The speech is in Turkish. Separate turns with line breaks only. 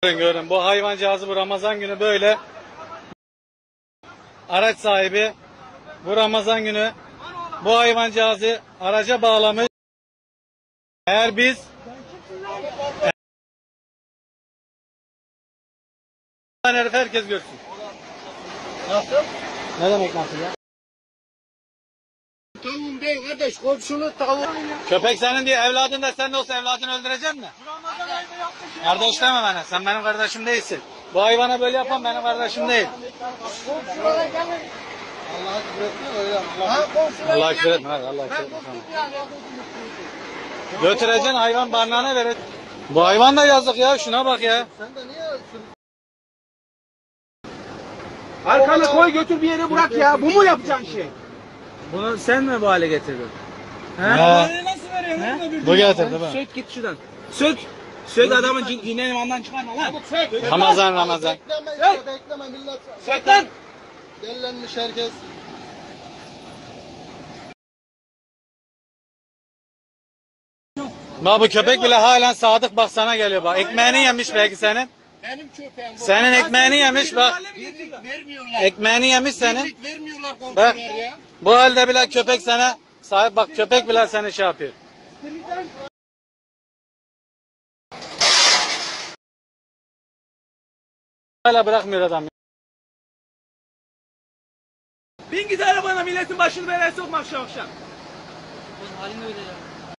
Görün bu hayvancağızı bu Ramazan günü böyle araç sahibi bu Ramazan günü bu hayvancağızı araca bağlamış. Eğer biz herkes görsün.
Nasıl?
Ne demek nasıl ya?
Tavuğum değil kardeş, komşunun tavuğu.
Köpek senin diye evladın da sen de olsa evladını öldürecek mi? Kardeş deme bana. Sen benim kardeşim değilsin. Bu hayvana böyle yapan benim kardeşim değil.
Komşulara gelin. Allah'a küfür etmiyor öyle.
Allah'a küfür etme. Allah'a küfür etme. Götüreceksin hayvan barınağına vereceksin. Bu hayvan da yazık ya. Şuna bak ya.
Sen de niye
Arkana koy götür bir yere bırak ya. Bu mu yapacağın şey?
Bunu sen mi bu hale getirdin?
He? Nasıl veriyorsun?
Bu getirdi bu.
Sök git şuradan. Sök. Sök adamın dini imandan çıkarma lan. Sök.
Ramazan.
Bekleme millet.
Sök lan.
Delilenmiş herkes.
Bak bu köpek bile halen sadık bak sana geliyor bak. Ekmeğini yemiş belki senin.
Benim köpeğim bu.
Senin ekmeğini yemiş bak.
Birlik vermiyorlar.
Ekmeğini yemiş senin.
Birlik vermiyorlar
Bak.
komşular ya.
Bu halde bile köpek sana sahip bak köpek bile seni şey yapıyor. Hala bırakmıyor adam.
Bin git arabana milletin başını belaya sokma akşam akşam.
Halin öyle ya.